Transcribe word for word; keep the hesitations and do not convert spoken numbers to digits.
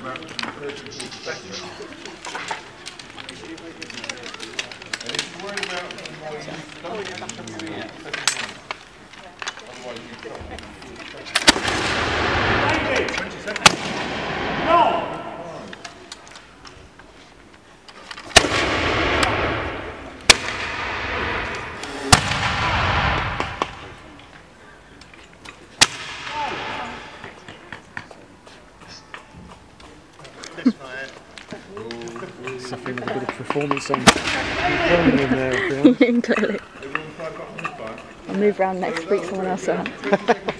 about the person called Better. And if you're worried about the noise, don't get into the otherwise you can't. twenty seconds. No! Suffering with a bit of performance on filming in there. Clearly. I'll move round next to beat someone else out.